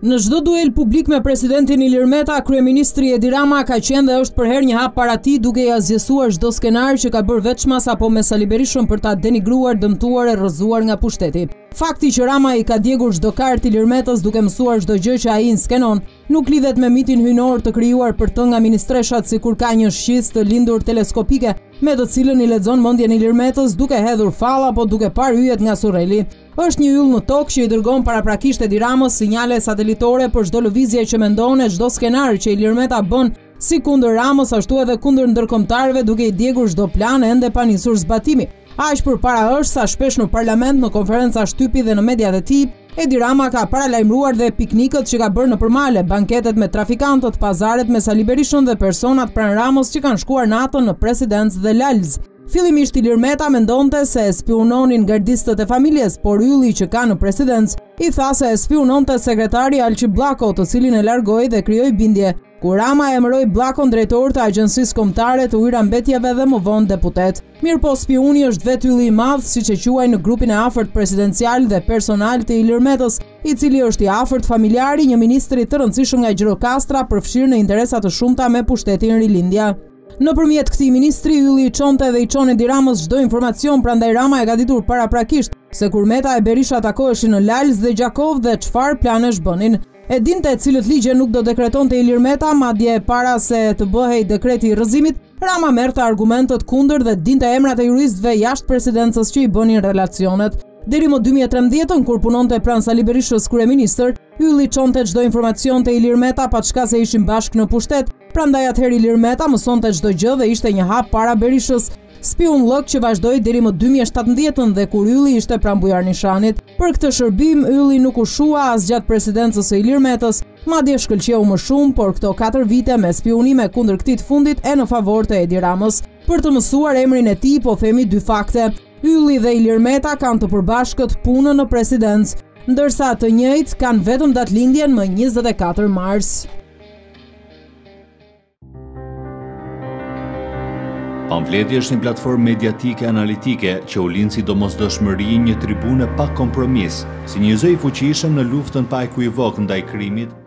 Në çdo duel publik me presidentin Ilir Meta, kryeministri Edi Rama ka qenë dhe është për herë një hap para tij duke i azgjësuar çdo skenar që ka bërë veçmas apo me Sali Berishën për ta denigruar, dëmtuar e rrëzuar nga pushteti. Fakti që Rama i ka djegur çdo kart Ilir Metës duke mësuar çdo gjë që ai skenon, nuk lidhet me mitin hyjnor të krijuar për të nga ministreshat, sikur ka një shqis të lindur teleskopike me të cilën i lexon mendjen Ilir Metës duke hedhur falla apo duke parë yjet nga surreli. Është një yll në tokë që i dërgon paraprakisht Edi Ramës sinjale satelitore për çdo lëvizje që mendon e çdo skenar që Ilir Meta bën, si kundër Ramës ashtu edhe kundër ndërkombëtarëve, duke i djegur çdo plan ende pa nisur zbatimi. Aq përpara është sa shpesh në parlament, në konferenca shtypi dhe në mediat e tij, Edi Rama ka paralajmëruar dhe piknikët që ka bërë nëpër male, banketet me trafikantët, pazaret me Sali Berishën dhe personat pranë Ramës që kanë shkuar natën në Presidencë dhe Lalz. Fillimisht Ilir Meta mendonte se e spiononin gardistët e familjes, por ylli që ka në Presidencë i tha se e spiononte sekretari Alqi Bllako, të cilin e largoi dhe krijoi bindje, kur Rama emëroi Bllakon drejtor të Agjencisë Kombëtare të Ujëra Mbetjeve dhe më vonë deputet. Mirëpo spiuni është vetë ylli i madh, siç e quajnë në grupin e afërt presidencial dhe personal të Ilir Metës, i cili është i afërt familjari një ministri të rëndësishëm nga Gjirokastra, përfshirë në interesa të shumta me pushtetin Rilindja. Nëpërmjet këtij ministri, ylli i çonte dhe i çon Edi Ramës çdo informacion, prandaj Rama e ka ditur paraprakisht se kur Meta e Berisha takoheshin në Lalz dhe Gjakov dhe çfarë planesh bënin. E dinte cilët ligje nuk do dekretonte Ilir Meta, madje para se të bëhej dekreti i rrëzimit, Rama merrte argumentet kundër dhe dinte emrat e juristëve jashtë presidencës që i bënin relacionet. Deri më 2013, kur punonte pranë Sali Berishës kryeministër, ylli çonte çdo informacion te Ilir Meta pa çka se ishin bashkë në pushtet, prandaj atëherë Ilir Meta mësonte çdo gjë dhe ishte një hap para Berishës. Spiun llok që vazhdoi deri më 2017 dhe kur ylli ishte pranë Bujarnishanit. Për këtë shërbim, ylli nuk u shua as gjatë presidencës së Ilir Metës, madje shkëlqeu më shumë, por këto 4 vite me spionime kundër këtij të fundit e në favor të Edi Ramës. Për të mësuar emrin e tij, po themi 2 fakte. Ylli dhe Ilir Meta kanë të përbashkët punën në presidencë, ndërsa të njëjtë kanë vetëm datëlindjen më 24 mars. Pamfleti është një platformë mediatike analitike që u lind si domosdoshmëri një tribune pa kompromis, si një zë i fuqishëm në luftën pa ekuivok ndaj krimit